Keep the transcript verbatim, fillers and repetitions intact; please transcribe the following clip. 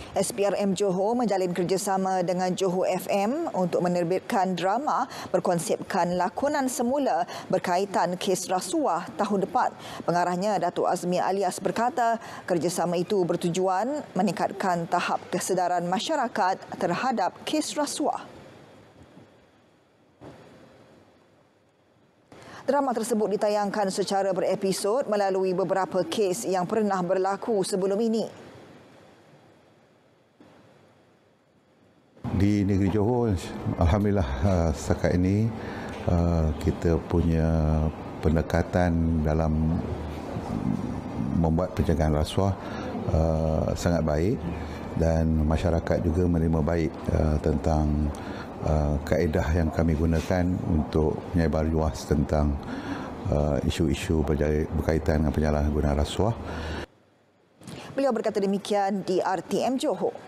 S P R M Johor menjalin kerjasama dengan Johor F M untuk menerbitkan drama berkonsepkan lakonan semula berkaitan kes rasuah tahun depan. Pengarahnya Datuk Azmi Alias berkata kerjasama itu bertujuan meningkatkan tahap kesedaran masyarakat terhadap kes rasuah. Drama tersebut ditayangkan secara berepisod melalui beberapa kes yang pernah berlaku sebelum ini. Di negeri Johor, alhamdulillah setakat ini kita punya pendekatan dalam membuat pencegahan rasuah sangat baik dan masyarakat juga menerima baik tentang kaedah yang kami gunakan untuk menyebar luas tentang isu-isu berkaitan dengan penyalahgunaan rasuah. Beliau berkata demikian di R T M Johor.